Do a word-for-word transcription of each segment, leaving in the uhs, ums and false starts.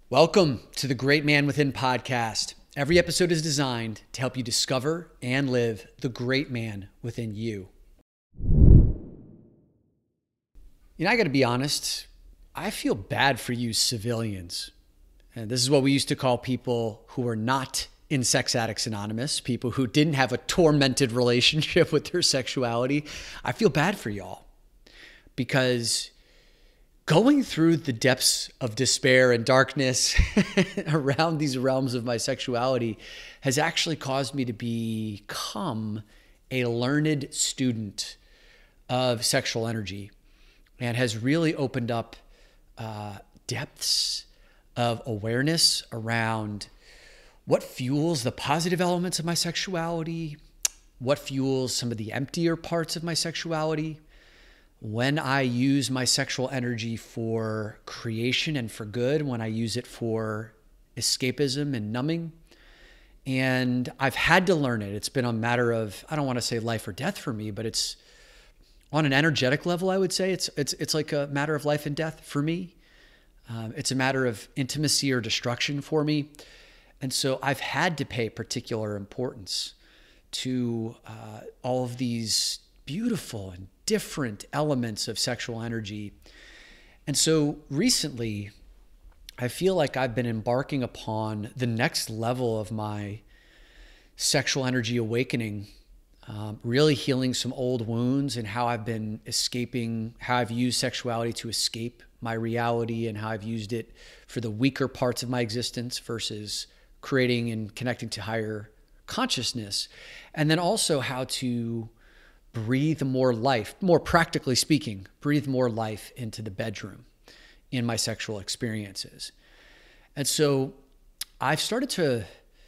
Welcome to the Great Man Within podcast. Every episode is designed to help you discover and live the great man within you. You know, I got to be honest, I feel bad for you civilians. And this is what we used to call people who were not in Sex Addicts Anonymous, people who didn't have a tormented relationship with their sexuality. I feel bad for y'all because going through the depths of despair and darkness around these realms of my sexuality has actually caused me to become a learned student of sexual energy and has really opened up uh, depths of awareness around what fuels the positive elements of my sexuality, what fuels some of the emptier parts of my sexuality, when I use my sexual energy for creation and for good, when I use it for escapism and numbing. And I've had to learn it. It's been a matter of, I don't want to say life or death for me, but it's on an energetic level, I would say. It's it's it's like a matter of life and death for me. Um, it's a matter of intimacy or destruction for me. And so I've had to pay particular importance to uh, all of these beautiful and different elements of sexual energy. And so recently, I feel like I've been embarking upon the next level of my sexual energy awakening, um, really healing some old wounds and how I've been escaping, how I've used sexuality to escape my reality and how I've used it for the weaker parts of my existence versus creating and connecting to higher consciousness. And then also how to breathe more life, more practically speaking, breathe more life into the bedroom in my sexual experiences. And so I've started to,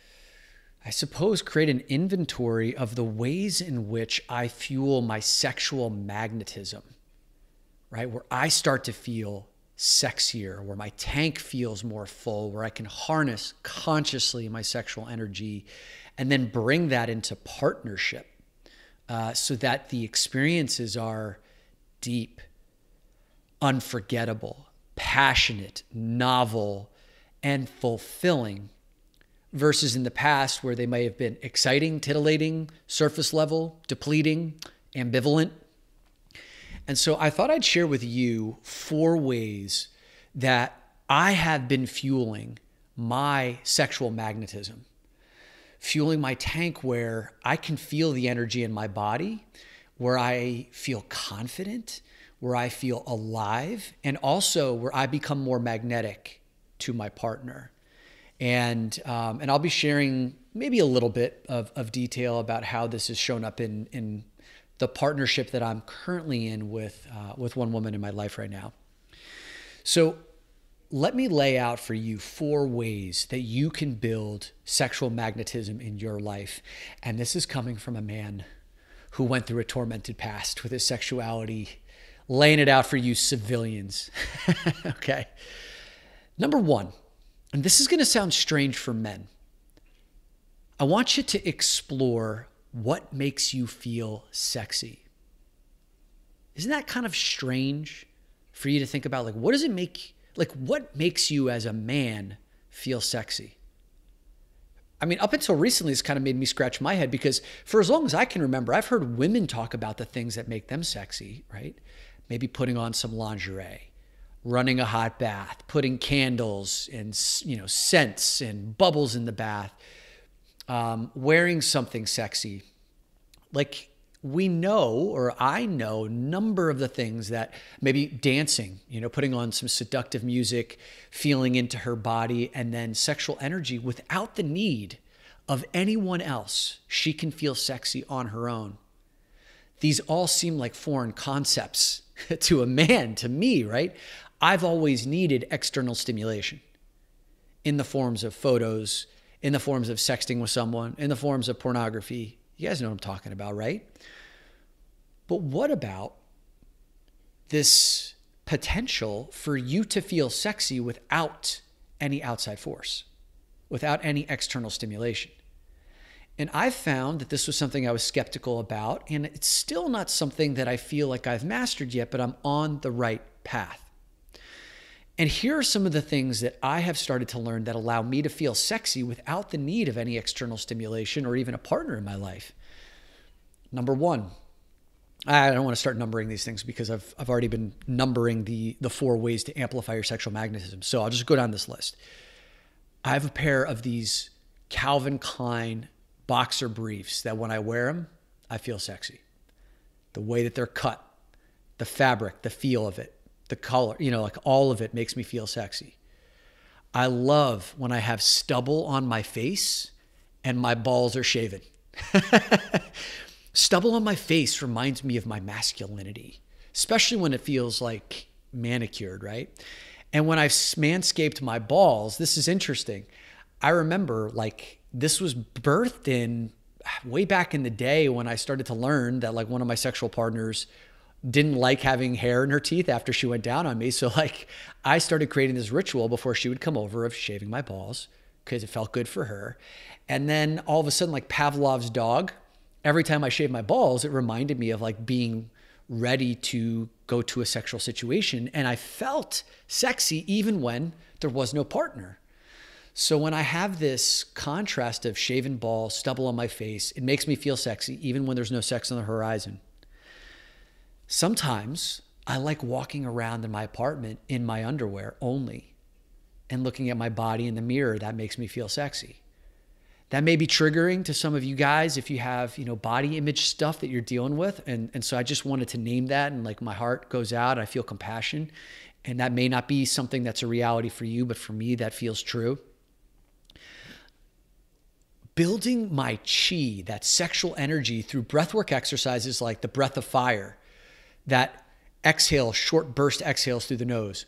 I suppose, create an inventory of the ways in which I fuel my sexual magnetism, right? Where I start to feel sexier, where my tank feels more full, where I can harness consciously my sexual energy and then bring that into partnership. Uh, so that the experiences are deep, unforgettable, passionate, novel, and fulfilling, versus in the past where they may have been exciting, titillating, surface level, depleting, ambivalent. And so I thought I'd share with you four ways that I have been fueling my sexual magnetism. Fueling my tank where I can feel the energy in my body, where I feel confident, where I feel alive, and also where I become more magnetic to my partner. And um, and I'll be sharing maybe a little bit of, of detail about how this has shown up in, in the partnership that I'm currently in with, uh, with one woman in my life right now. So let me lay out for you four ways that you can build sexual magnetism in your life. And this is coming from a man who went through a tormented past with his sexuality, laying it out for you civilians. Okay. Number one, and this is going to sound strange for men. I want you to explore what makes you feel sexy. Isn't that kind of strange for you to think about? Like, what does it make Like, what makes you as a man feel sexy? I mean, up until recently, it's kind of made me scratch my head because for as long as I can remember, I've heard women talk about the things that make them sexy, right? Maybe putting on some lingerie, running a hot bath, putting candles and, you know, scents and bubbles in the bath, um, wearing something sexy. Like, we know, or I know, a number of the things that maybe dancing, you know, putting on some seductive music, feeling into her body, and then sexual energy without the need of anyone else. She can feel sexy on her own. These all seem like foreign concepts to a man, to me, right? I've always needed external stimulation in the forms of photos, in the forms of sexting with someone, in the forms of pornography. You guys know what I'm talking about, right? But what about this potential for you to feel sexy without any outside force, without any external stimulation? And I found that this was something I was skeptical about, and it's still not something that I feel like I've mastered yet, but I'm on the right path. And here are some of the things that I have started to learn that allow me to feel sexy without the need of any external stimulation or even a partner in my life. Number one, I don't want to start numbering these things because I've I've already been numbering the the four ways to amplify your sexual magnetism. So I'll just go down this list. I have a pair of these Calvin Klein boxer briefs that when I wear them, I feel sexy. The way that they're cut, the fabric, the feel of it, the color, you know, like all of it makes me feel sexy. I love when I have stubble on my face and my balls are shaven. Stubble on my face reminds me of my masculinity, especially when it feels like manicured, right? And when I've manscaped my balls, this is interesting. I remember like this was birthed in way back in the day when I started to learn that like one of my sexual partners didn't like having hair in her teeth after she went down on me. So like I started creating this ritual before she would come over of shaving my balls because it felt good for her. And then all of a sudden, like Pavlov's dog, every time I shaved my balls, it reminded me of like being ready to go to a sexual situation. And I felt sexy even when there was no partner. So when I have this contrast of shaven balls, stubble on my face, it makes me feel sexy even when there's no sex on the horizon. Sometimes I like walking around in my apartment in my underwear only and looking at my body in the mirror. That makes me feel sexy. That may be triggering to some of you guys if you have, you know, body image stuff that you're dealing with. And, and so I just wanted to name that, and like my heart goes out. I feel compassion. And that may not be something that's a reality for you, but for me, that feels true. Building my chi, that sexual energy, through breathwork exercises like the breath of fire, that exhale, short burst exhales through the nose.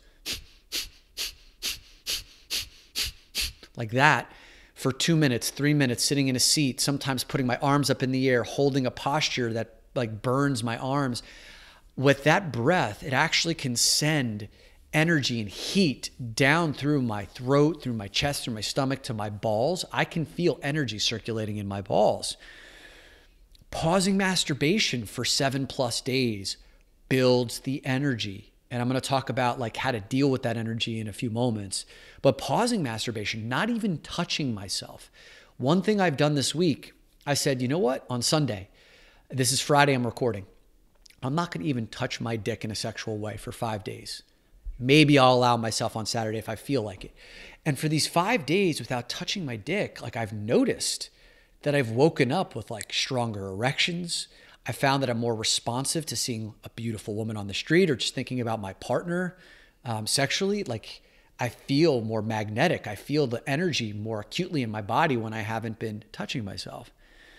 Like that for two minutes, three minutes, sitting in a seat, sometimes putting my arms up in the air, holding a posture that like burns my arms. With that breath, it actually can send energy and heat down through my throat, through my chest, through my stomach to my balls. I can feel energy circulating in my balls. Pausing masturbation for seven plus days builds the energy. And I'm going to talk about like how to deal with that energy in a few moments. But pausing masturbation, not even touching myself. One thing I've done this week, I said, you know what? On Sunday, this is Friday, I'm recording. I'm not going to even touch my dick in a sexual way for five days. Maybe I'll allow myself on Saturday if I feel like it. And for these five days without touching my dick, like I've noticed that I've woken up with like stronger erections. I found that I'm more responsive to seeing a beautiful woman on the street or just thinking about my partner um, sexually. Like I feel more magnetic. I feel the energy more acutely in my body when I haven't been touching myself.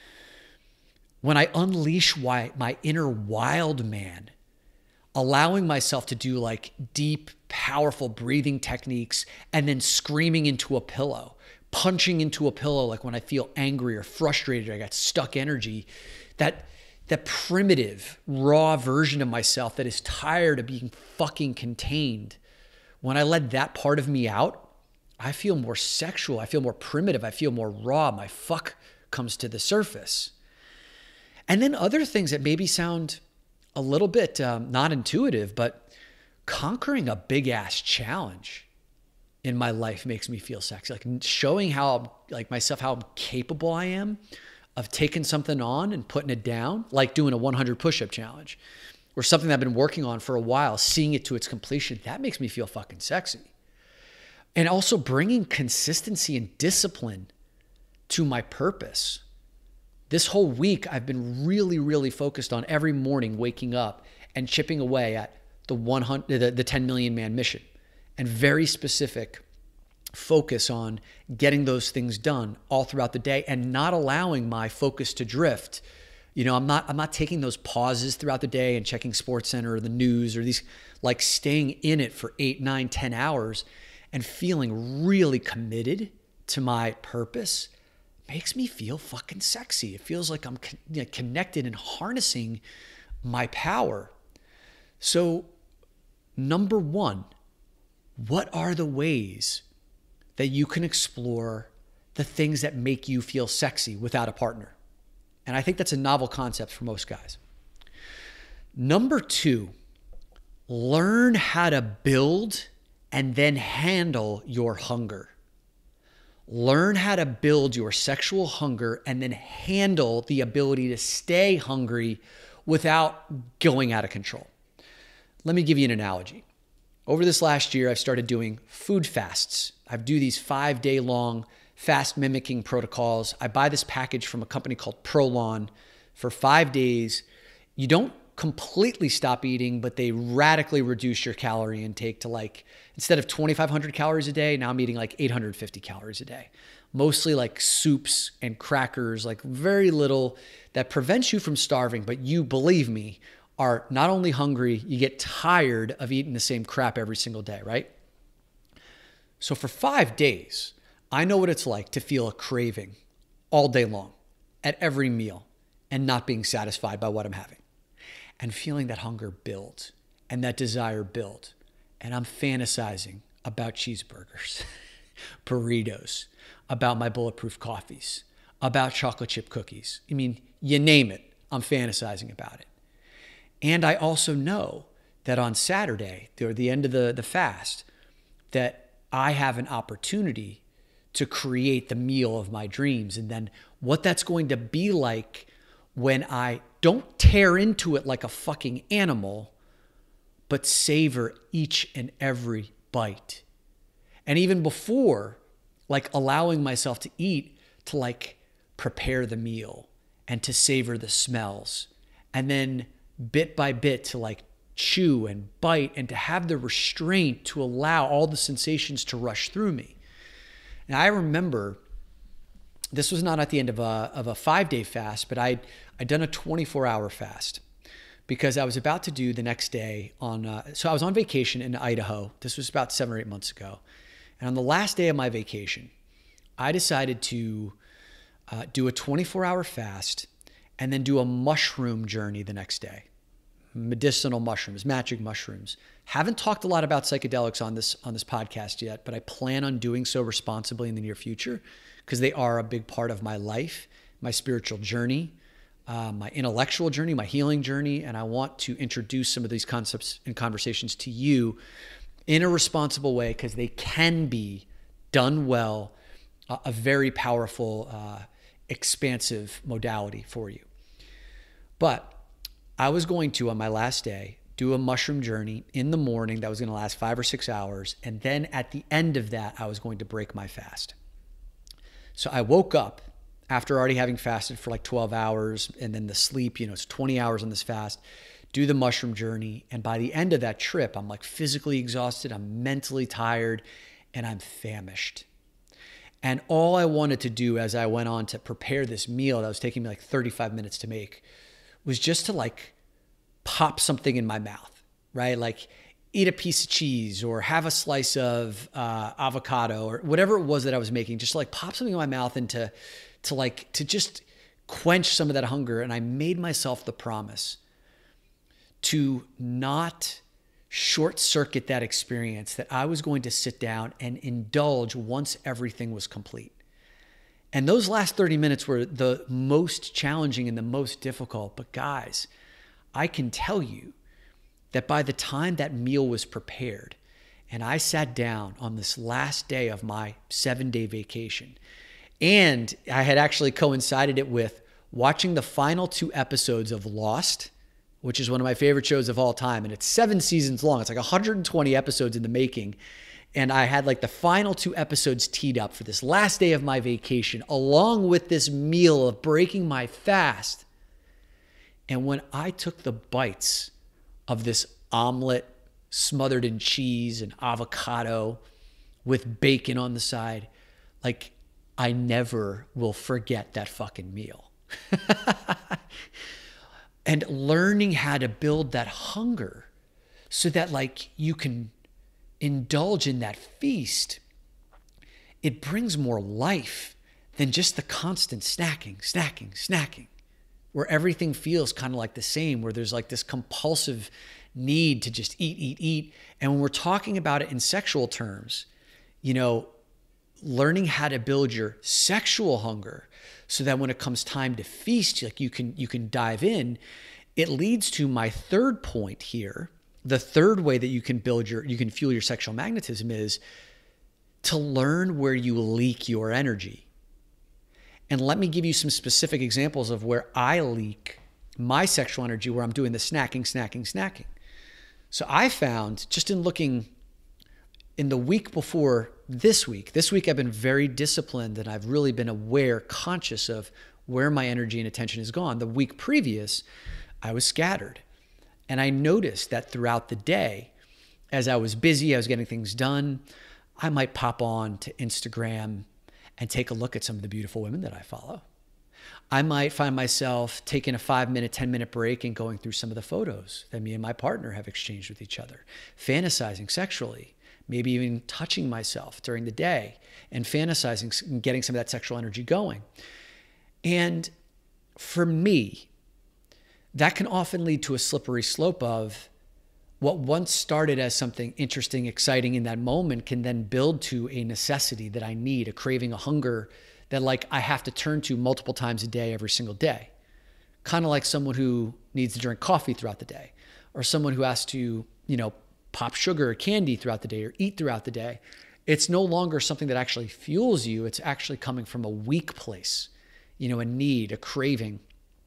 When I unleash my, my inner wild man, allowing myself to do like deep, powerful breathing techniques and then screaming into a pillow, punching into a pillow like when I feel angry or frustrated, I got stuck energy, that that primitive, raw version of myself that is tired of being fucking contained. When I let that part of me out, I feel more sexual. I feel more primitive. I feel more raw. My fuck comes to the surface. And then other things that maybe sound a little bit um, not intuitive, but conquering a big ass challenge in my life makes me feel sexy. Like showing how, like myself, how capable I am of taking something on and putting it down, like doing a one hundred push-up challenge or something that I've been working on for a while, seeing it to its completion. That makes me feel fucking sexy. And also bringing consistency and discipline to my purpose. This whole week, I've been really, really focused on every morning waking up and chipping away at the one hundred, the, the ten million man mission, and very specific focus on getting those things done all throughout the day and not allowing my focus to drift. You know, I'm not, I'm not taking those pauses throughout the day and checking SportsCenter or the news or these, like staying in it for eight, nine, ten hours and feeling really committed to my purpose makes me feel fucking sexy. It feels like I'm con- you know, connected and harnessing my power. So number one, what are the ways that you can explore the things that make you feel sexy without a partner? And I think that's a novel concept for most guys. Number two, learn how to build and then handle your hunger. Learn how to build your sexual hunger and then handle the ability to stay hungry without going out of control. Let me give you an analogy. Over this last year, I've started doing food fasts. I do these five day long fast mimicking protocols. I buy this package from a company called Prolon for five days. You don't completely stop eating, but they radically reduce your calorie intake to like, instead of twenty-five hundred calories a day, now I'm eating like eight hundred fifty calories a day. Mostly like soups and crackers, like very little that prevents you from starving, but you, believe me, are not only hungry, you get tired of eating the same crap every single day, right? So for five days, I know what it's like to feel a craving all day long at every meal and not being satisfied by what I'm having. And feeling that hunger build and that desire build. And I'm fantasizing about cheeseburgers, burritos, about my bulletproof coffees, about chocolate chip cookies. I mean, you name it, I'm fantasizing about it. And I also know that on Saturday, or the end of the, the fast, that I have an opportunity to create the meal of my dreams. And then what that's going to be like when I don't tear into it like a fucking animal, but savor each and every bite. And even before, like allowing myself to eat, to like prepare the meal and to savor the smells. And then bit by bit to like chew and bite and to have the restraint to allow all the sensations to rush through me. And I remember this was not at the end of a, of a five day fast, but I'd, I'd done a twenty-four hour fast because I was about to do the next day on, uh, so I was on vacation in Idaho. This was about seven or eight months ago. And on the last day of my vacation, I decided to uh, do a twenty-four hour fast and then do a mushroom journey the next day. Medicinal mushrooms, magic mushrooms. Haven't talked a lot about psychedelics on this on this podcast yet, but I plan on doing so responsibly in the near future because they are a big part of my life, my spiritual journey, uh, my intellectual journey, my healing journey, and I want to introduce some of these concepts and conversations to you in a responsible way because they can be done well, uh, a very powerful, uh, expansive modality for you. But I was going to, on my last day, do a mushroom journey in the morning that was going to last five or six hours. And then at the end of that, I was going to break my fast. So I woke up after already having fasted for like twelve hours and then the sleep, you know, it's twenty hours on this fast, do the mushroom journey. And by the end of that trip, I'm like physically exhausted, I'm mentally tired, and I'm famished. And all I wanted to do as I went on to prepare this meal that was taking me like thirty-five minutes to make was just to like pop something in my mouth, right? Like eat a piece of cheese or have a slice of uh, avocado or whatever it was that I was making, just to like pop something in my mouth and to, to like, to just quench some of that hunger. And I made myself the promise to not short circuit that experience, that I was going to sit down and indulge once everything was complete. And those last thirty minutes were the most challenging and the most difficult. But guys, I can tell you that by the time that meal was prepared and I sat down on this last day of my seven day vacation, and I had actually coincided it with watching the final two episodes of Lost, which is one of my favorite shows of all time. And it's seven seasons long. It's like one hundred twenty episodes in the making. And I had like the final two episodes teed up for this last day of my vacation, along with this meal of breaking my fast. And when I took the bites of this omelet smothered in cheese and avocado with bacon on the side, like I never will forget that fucking meal. And learning how to build that hunger so that like you can indulge in that feast, it brings more life than just the constant snacking, snacking, snacking, where everything feels kind of like the same, where there's like this compulsive need to just eat, eat, eat. And when we're talking about it in sexual terms, you know, learning how to build your sexual hunger so that when it comes time to feast, like you can, you can dive in. It leads to my third point here, The third way that you can build your, you can fuel your sexual magnetism is to learn where you leak your energy. And let me give you some specific examples of where I leak my sexual energy, where I'm doing the snacking, snacking, snacking. So I found, just in looking in the week before this week, this week I've been very disciplined and I've really been aware, conscious of where my energy and attention has gone. The week previous, I was scattered. And I noticed that throughout the day, as I was busy, I was getting things done, I might pop on to Instagram and take a look at some of the beautiful women that I follow. I might find myself taking a five minute, ten minute break and going through some of the photos that me and my partner have exchanged with each other, fantasizing sexually, maybe even touching myself during the day and fantasizing and getting some of that sexual energy going. And for me, that can often lead to a slippery slope of what once started as something interesting, exciting in that moment can then build to a necessity that I need, a craving, a hunger that like I have to turn to multiple times a day, every single day. Kind of like someone who needs to drink coffee throughout the day, or someone who has to, you know, pop sugar or candy throughout the day or eat throughout the day. It's no longer something that actually fuels you. It's actually coming from a weak place, you know, a need, a craving.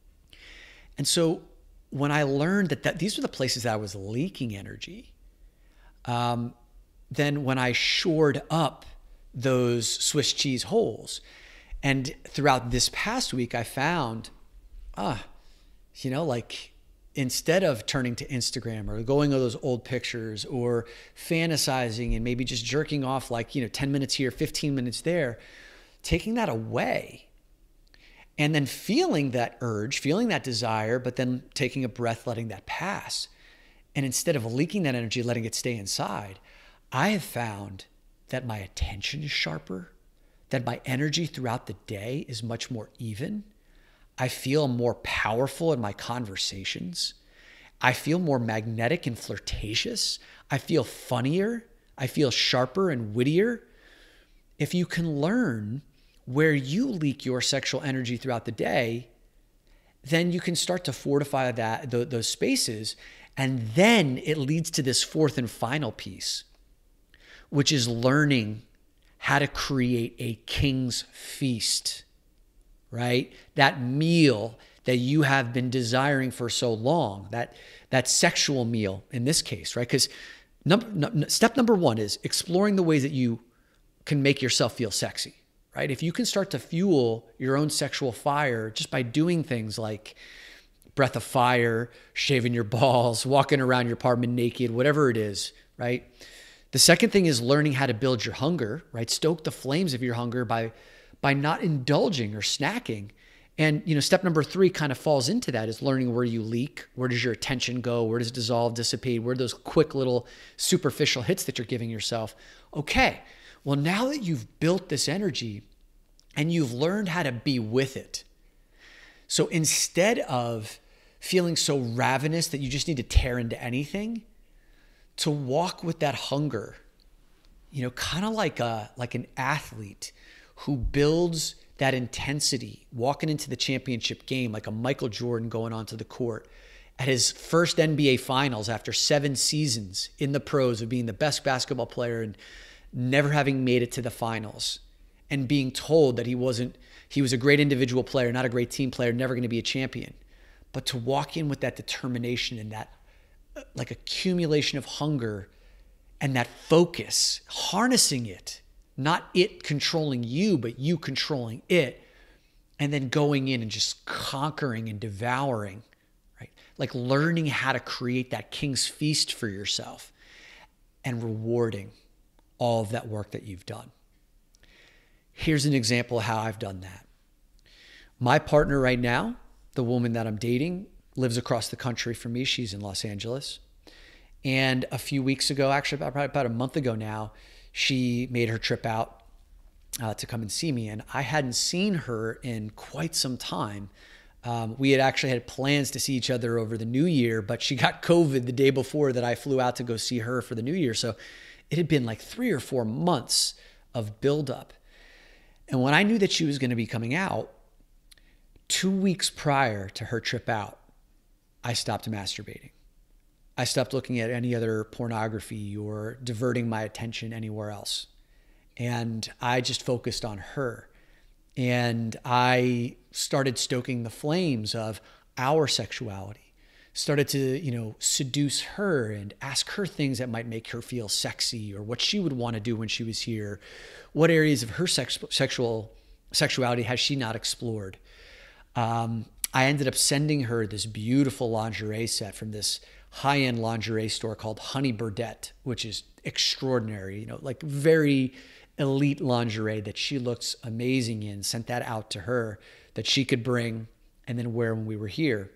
And so when I learned that, that these were the places that I was leaking energy, um, then when I shored up those Swiss cheese holes, and throughout this past week, I found, ah, you know, like instead of turning to Instagram or going to those old pictures or fantasizing and maybe just jerking off like, you know, ten minutes here, fifteen minutes there, taking that away and then feeling that urge, feeling that desire, but then taking a breath, letting that pass. And instead of leaking that energy, letting it stay inside, I have found that my attention is sharper, that my energy throughout the day is much more even. I feel more powerful in my conversations. I feel more magnetic and flirtatious. I feel funnier. I feel sharper and wittier. If you can learn where you leak your sexual energy throughout the day, then you can start to fortify that those spaces. And then it leads to this fourth and final piece, which is learning how to create a king's feast, right? That meal that you have been desiring for so long, that, that sexual meal in this case, right? Because number, no, step number one is exploring the ways that you can make yourself feel sexy, right? If you can start to fuel your own sexual fire just by doing things like breath of fire, shaving your balls, walking around your apartment naked, whatever it is, right? The second thing is learning how to build your hunger, right? Stoke the flames of your hunger by, by not indulging or snacking. And, you know, step number three kind of falls into that, is learning where you leak. Where does your attention go? Where does it dissolve, dissipate? Where are those quick little superficial hits that you're giving yourself? Okay, well, now that you've built this energy and you've learned how to be with it. So instead of feeling so ravenous that you just need to tear into anything, to walk with that hunger, you know, kind of like a like an athlete who builds that intensity, walking into the championship game, like a Michael Jordan going onto the court at his first N B A finals after seven seasons in the pros of being the best basketball player and never having made it to the finals, and being told that he wasn't, he was a great individual player, not a great team player, never going to be a champion. But to walk in with that determination and that like accumulation of hunger and that focus, harnessing it, not it controlling you, but you controlling it, and then going in and just conquering and devouring, right? Like learning how to create that king's feast for yourself and rewarding all of that work that you've done. Here's an example of how I've done that. My partner right now, the woman that I'm dating, lives across the country from me. She's in Los Angeles. And a few weeks ago, actually about, about a month ago now, she made her trip out uh, to come and see me. And I hadn't seen her in quite some time. Um, we had actually had plans to see each other over the new year, but she got COVID the day before that I flew out to go see her for the new year. So it had been like three or four months of buildup. And when I knew that she was going to be coming out, two weeks prior to her trip out, I stopped masturbating. I stopped looking at any other pornography or diverting my attention anywhere else. And I just focused on her. And I started stoking the flames of our sexuality, started to, you know, seduce her and ask her things that might make her feel sexy, or what she would want to do when she was here. What areas of her sex, sexual sexuality has she not explored? Um, I ended up sending her this beautiful lingerie set from this high-end lingerie store called Honey Burdette, which is extraordinary, you know, like very elite lingerie that she looks amazing in. Sent that out to her that she could bring and then wear when we were here.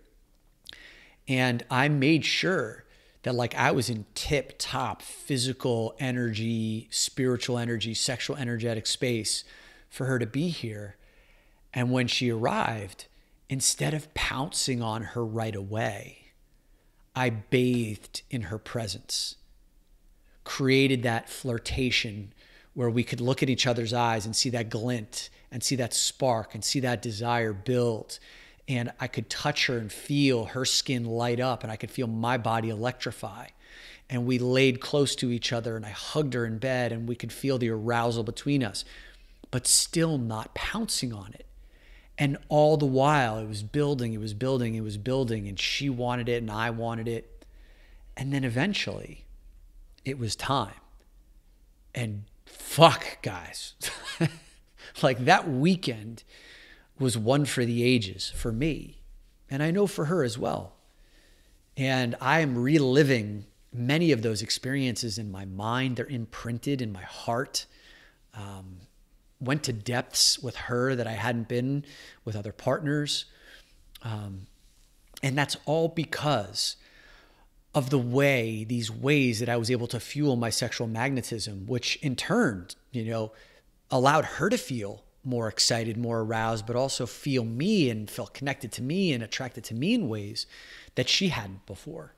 And I made sure that like I was in tip top physical energy, spiritual energy, sexual energetic space for her to be here. And when she arrived, instead of pouncing on her right away, I bathed in her presence, created that flirtation where we could look at each other's eyes and see that glint and see that spark and see that desire build. And I could touch her and feel her skin light up, and I could feel my body electrify. And we laid close to each other, and I hugged her in bed, and we could feel the arousal between us, but still not pouncing on it. And all the while it was building, it was building, it was building, and she wanted it and I wanted it. And then eventually it was time. And fuck, guys, like that weekend was one for the ages for me. And I know for her as well. And I am reliving many of those experiences in my mind. They're imprinted in my heart. Um, went to depths with her that I hadn't been with other partners. Um, and that's all because of the way, these ways that I was able to fuel my sexual magnetism, which in turn, you know, allowed her to feel more excited, more aroused, but also feel me and feel connected to me and attracted to me in ways that she hadn't before.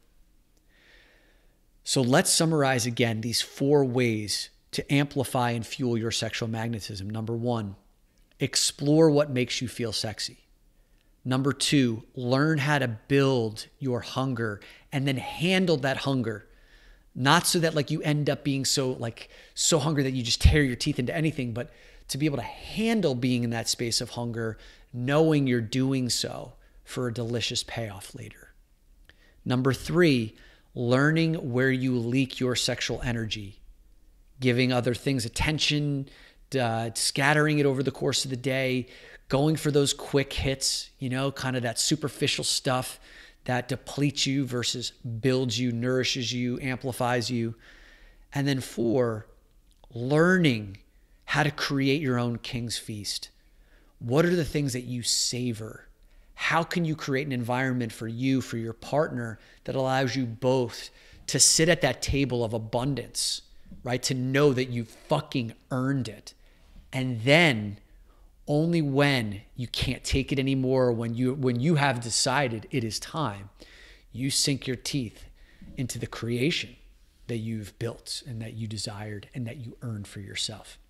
So let's summarize again these four ways to amplify and fuel your sexual magnetism. Number one, explore what makes you feel sexy. Number two, learn how to build your hunger and then handle that hunger. Not so that like you end up being so like so hungry that you just tear your teeth into anything, but to be able to handle being in that space of hunger, knowing you're doing so for a delicious payoff later. Number three, learning where you leak your sexual energy, giving other things attention, uh, scattering it over the course of the day, going for those quick hits, you know, kind of that superficial stuff that depletes you versus builds you, nourishes you, amplifies you. And then four, learning how to create your own king's feast. What are the things that you savor? How can you create an environment for you, for your partner, that allows you both to sit at that table of abundance, right? To know that you fucking earned it. And then only when you can't take it anymore, when you when you have decided it is time, you sink your teeth into the creation that you've built and that you desired and that you earned for yourself.